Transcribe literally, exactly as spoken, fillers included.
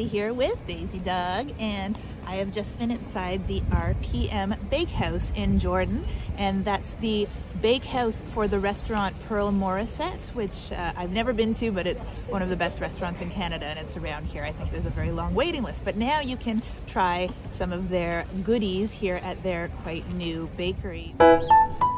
Daisy here with Daisy Dog, and I have just been inside the R P M Bakehouse in Jordan, and that's the bakehouse for the restaurant Pearl Morissette, which uh, I've never been to, but it's one of the best restaurants in Canada, and it's around here. I think there's a very long waiting list, but now you can try some of their goodies here at their quite new bakery.